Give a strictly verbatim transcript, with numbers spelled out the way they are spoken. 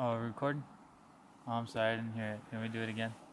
Oh, record? Oh, I'm sorry, I didn't hear it. Can we do it again?